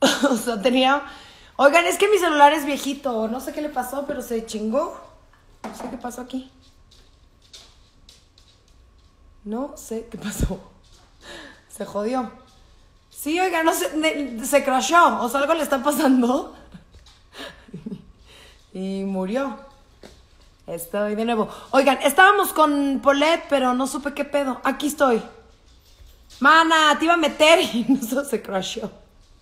O sea, tenía... Oigan, es que mi celular es viejito. No sé qué le pasó, pero se chingó. No sé qué pasó aquí. No sé qué pasó. Se jodió. Sí, oiga, no sé, se crashó. O sea, algo le está pasando. Y murió. Estoy de nuevo. Oigan, estábamos con Paulette, pero no supe qué pedo. Aquí estoy. Mana, te iba a meter y eso se crashó.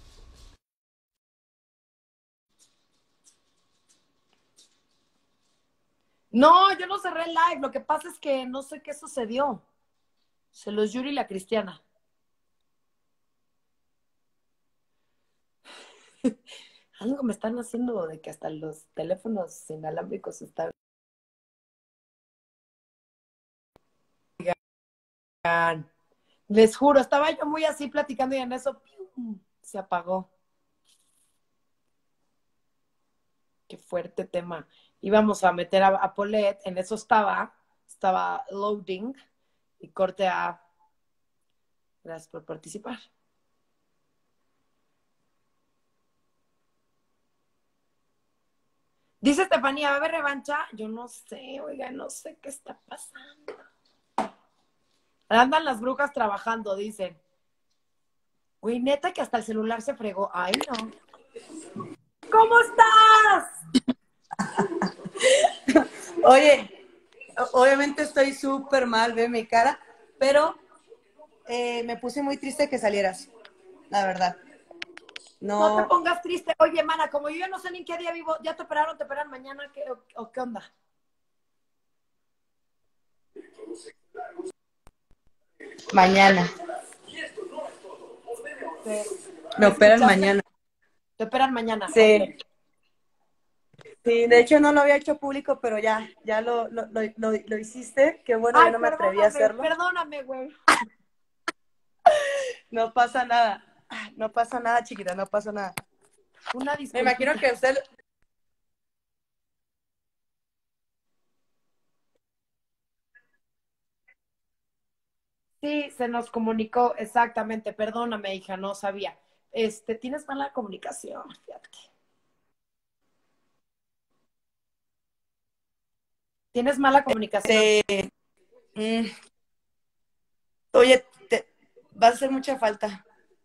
No, yo no cerré el live. Lo que pasa es que no sé qué sucedió. Se los Yuri y la Cristiana. Algo me están haciendo de que hasta los teléfonos inalámbricos están. Les juro, estaba yo muy así platicando y en eso ¡pium! Se apagó. Qué fuerte tema. Íbamos a meter a Paulette, en eso estaba loading y corte a. Gracias por participar. Dice Estefanía, ¿va a haber revancha? Yo no sé, oiga, no sé qué está pasando. Andan las brujas trabajando, dicen. Güey, neta que hasta el celular se fregó. Ay, no. ¿Cómo estás? Oye, obviamente estoy súper mal, ve mi cara, pero me puse muy triste que salieras, la verdad. No te No, pongas triste. Oye, mana, como yo ya no sé ni en qué día vivo, ¿ya te operan mañana? ¿O qué onda? mañana. Me ¿Me operan escuchaste? mañana. Te operan mañana, ok. Sí, sí, de hecho no lo había hecho público, pero ya lo hiciste. Qué bueno, yo Ay, no me atreví a perdóname, hacerlo. perdóname, güey. No pasa nada, no pasa nada, chiquita, no pasa nada. Una Me imagino disculpita. que usted, Sí, se nos comunicó exactamente. Perdóname, hija, no sabía. Tienes mala comunicación, fíjate. Tienes mala comunicación. mm, oye, va a hacer mucha falta.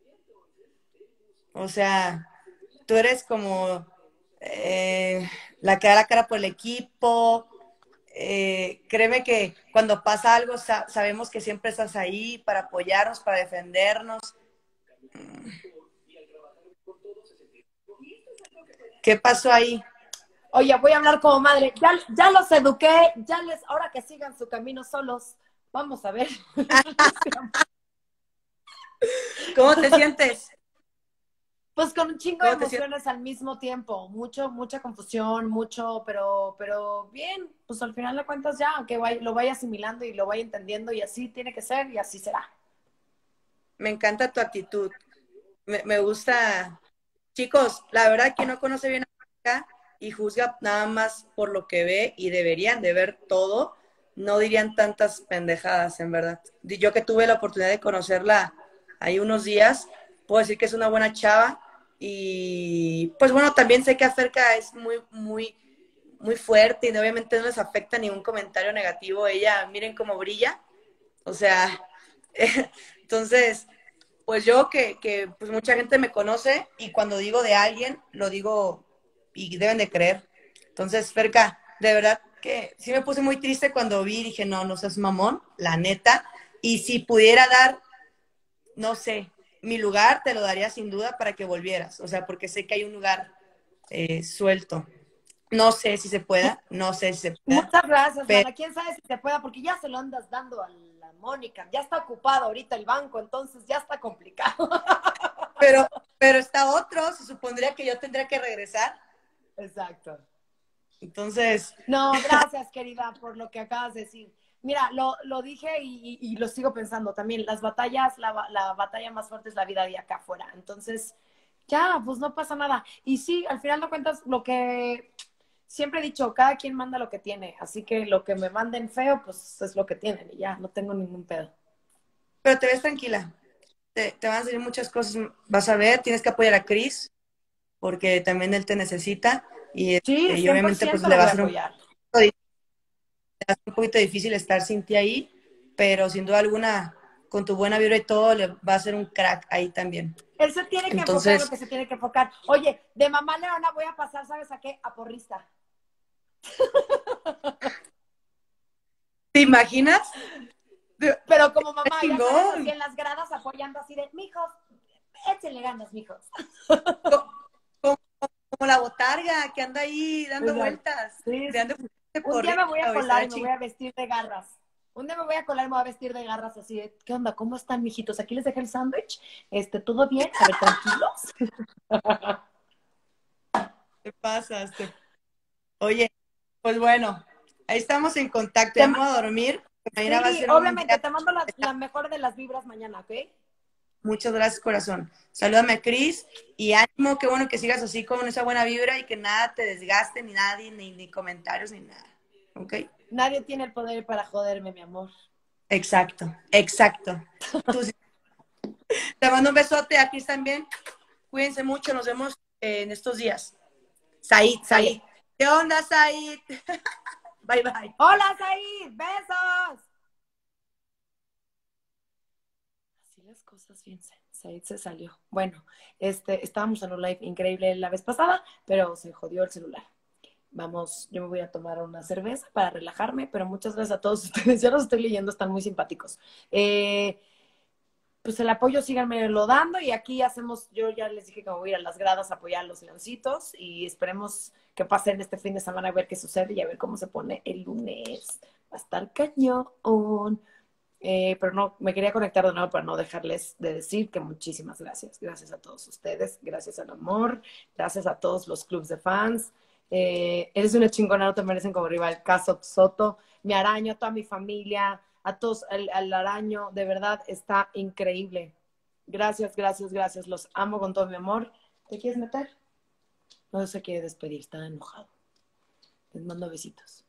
O sea, tú eres como la que da la cara por el equipo. Créeme que cuando pasa algo sabemos que siempre estás ahí para apoyarnos, para defendernos. ¿Qué pasó ahí? Oye, voy a hablar como madre. Ya los eduqué, ahora que sigan su camino solos. Vamos a ver. ¿Cómo te sientes? Pues con un chingo de ¿Cómo te sientes? emociones al mismo tiempo, mucha confusión, pero bien, pues al final de cuentas ya, lo vaya asimilando y lo vaya entendiendo y así tiene que ser y así será. Me encanta tu actitud. Me gusta. Chicos, la verdad que no conoce bien a Mónica y juzga nada más por lo que ve y deberían de ver todo, no dirían tantas pendejadas, en verdad. Yo que tuve la oportunidad de conocerla ahí unos días, puedo decir que es una buena chava y pues bueno, también sé que acerca es muy fuerte y obviamente no les afecta ningún comentario negativo. Ella, miren cómo brilla, o sea, entonces pues yo que pues mucha gente me conoce y cuando digo de alguien, lo digo y deben de creer. Entonces, Ferca, de verdad que sí me puse muy triste cuando vi y dije, no, no seas mamón, la neta. Y si pudiera dar, no sé, mi lugar, te lo daría sin duda para que volvieras. O sea, porque sé que hay un lugar suelto. No sé si se pueda, no sé si se pueda, Muchas gracias, pero, mana. ¿Quién sabe si se pueda? Porque ya se lo andas dando a la Mónica. Ya está ocupado ahorita el banco, entonces ya está complicado. pero, pero está otro, se supondría que yo tendría que regresar. Exacto. Entonces, No, gracias, querida, por lo que acabas de decir. Mira, lo dije y lo sigo pensando también. Las batallas, la batalla más fuerte es la vida de acá afuera. Entonces, ya, pues no pasa nada. Y sí, al final de cuentas, lo que siempre he dicho, cada quien manda lo que tiene. Así que lo que me manden feo, pues es lo que tienen. Y ya, no tengo ningún pedo. pero te ves tranquila. te van a salir muchas cosas, vas a ver, tienes que apoyar a Chris, porque también él te necesita, Sí, y obviamente pues 100% le lo va voy a a ser apoyar. un poquito difícil estar sin ti ahí, pero sin duda alguna, con tu buena vibra y todo, le va a ser un crack ahí también. Él se tiene que enfocar en lo Entonces, que se tiene que enfocar. Oye, de mamá leona voy a pasar, ¿sabes a qué? A porrista. ¿te imaginas? Pero como mamá, ya sabes, así Chingón. en las gradas apoyando así de, mijos, échenle ganas, mijos. Como, como la botarga que anda ahí dando Exacto. vueltas, Sí, sí, de sí. Un día me voy a porrito, colar y estará me voy chingón. a vestir de garras. Un día me voy a colar y me voy a vestir de garras así de, ¿qué onda? ¿Cómo están, mijitos? Aquí les dejé el sándwich. ¿Todo bien? A ver, tranquilos. Te pasas. Oye, pues bueno, ahí estamos en contacto. Te Ya ma- me voy a dormir. Mañana va a sí, ser un obviamente, día. te mando la mejor de las vibras mañana, ¿ok? Muchas gracias, corazón. Salúdame a Cris y ánimo, qué bueno que sigas así con esa buena vibra y que nada te desgaste, ni nadie, ni comentarios, ni nada. ¿Ok? Nadie tiene el poder para joderme, mi amor. Exacto, exacto. Tú sí. Te mando un besote a Cris también. Cuídense mucho, nos vemos en estos días. Said, Sale. Said. ¿Qué onda, Said? Bye, bye. ¡Hola, Said! ¡Besos! Así las cosas, fíjense. Said se salió. Bueno, estábamos en un live increíble la vez pasada, pero se jodió el celular. Vamos, yo me voy a tomar una cerveza para relajarme, pero muchas gracias a todos ustedes. Ya los estoy leyendo, están muy simpáticos. Pues el apoyo síganme lo dando y aquí hacemos, yo ya les dije que me voy a ir a las gradas a apoyar a los leoncitos y esperemos que pasen este fin de semana a ver qué sucede y a ver cómo se pone el lunes. Va a estar cañón. Pero no, me quería conectar de nuevo para no dejarles de decir que muchísimas gracias. Gracias a todos ustedes, gracias al amor, gracias a todos los clubs de fans. Eres una chingona, no te merecen como rival. Caso Soto, mi araño, a toda mi familia, a todos, al araño, de verdad está increíble. Gracias, gracias, gracias. Los amo con todo mi amor. ¿Te quieres meter? No se quiere despedir, está enojado. Les mando besitos.